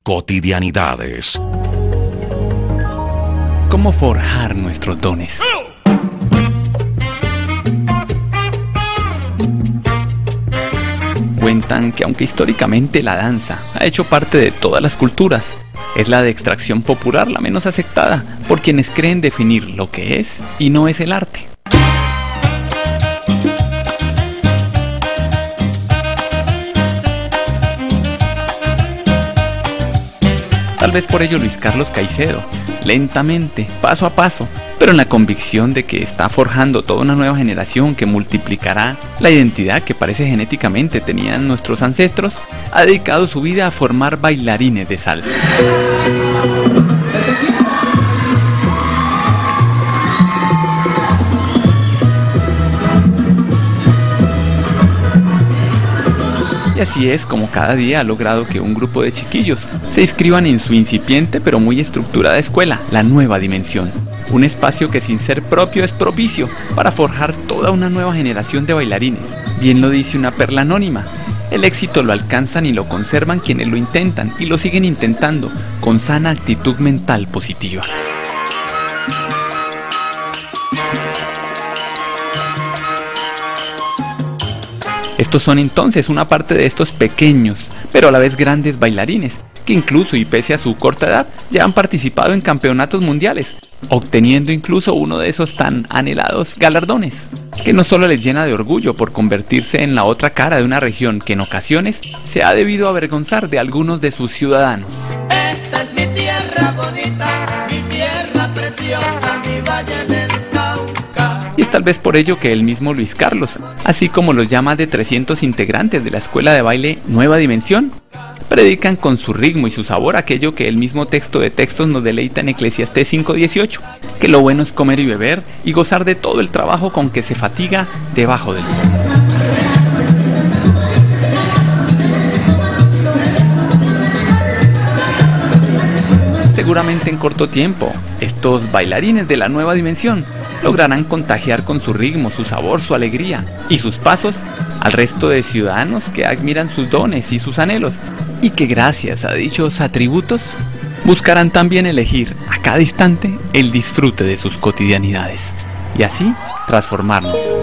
Cotidianidades. ¿Cómo forjar nuestros dones? Cuentan que aunque históricamente la danza ha hecho parte de todas las culturas, es la de extracción popular la menos aceptada por quienes creen definir lo que es y no es el arte. Tal vez por ello Luis Carlos Caicedo, lentamente, paso a paso, pero en la convicción de que está forjando toda una nueva generación que multiplicará la identidad que parece genéticamente tenían nuestros ancestros, ha dedicado su vida a formar bailarines de salsa. Y así es como cada día ha logrado que un grupo de chiquillos se inscriban en su incipiente pero muy estructurada escuela, La Nueva Dimensión. Un espacio que sin ser propio es propicio para forjar toda una nueva generación de bailarines. Bien lo dice una perla anónima: el éxito lo alcanzan y lo conservan quienes lo intentan y lo siguen intentando con sana actitud mental positiva. Estos son entonces una parte de estos pequeños, pero a la vez grandes bailarines, que incluso y pese a su corta edad, ya han participado en campeonatos mundiales, obteniendo incluso uno de esos tan anhelados galardones, que no solo les llena de orgullo por convertirse en la otra cara de una región que en ocasiones se ha debido avergonzar de algunos de sus ciudadanos. Esta es mi tierra bonita, mi tierra preciosa, mi valle del Cauca. Y es tal vez por ello que el mismo Luis Carlos, así como los ya más de 300 integrantes de la escuela de baile Nueva Dimensión, predican con su ritmo y su sabor aquello que el mismo texto de textos nos deleita en Eclesiastés 5:18, que lo bueno es comer y beber y gozar de todo el trabajo con que se fatiga debajo del sol. Seguramente en corto tiempo, estos bailarines de la Nueva Dimensión lograrán contagiar con su ritmo, su sabor, su alegría y sus pasos al resto de ciudadanos que admiran sus dones y sus anhelos, y que gracias a dichos atributos buscarán también elegir a cada instante el disfrute de sus cotidianidades y así transformarnos.